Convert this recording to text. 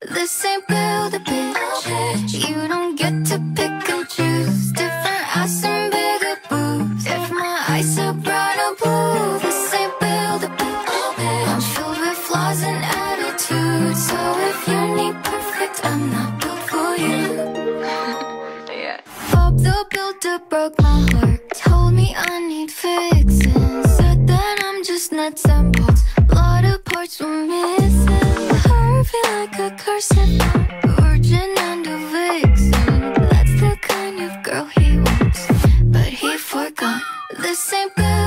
This ain't build a bitch. You don't get to pick and choose. Different ass and bigger boobs. If my eyes are brown or blue, this ain't build a bitch. I'm filled with flaws and attitudes. So if you need perfect, I'm not built for you. Bob the Builder broke my heart. Told me I need fixing. Said that I'm just nuts and bolts. A lot of parts were missing. Heart feel like a curse if I'm a virgin and a vixen. That's the kind of girl he wants, but he forgot. This ain't bad.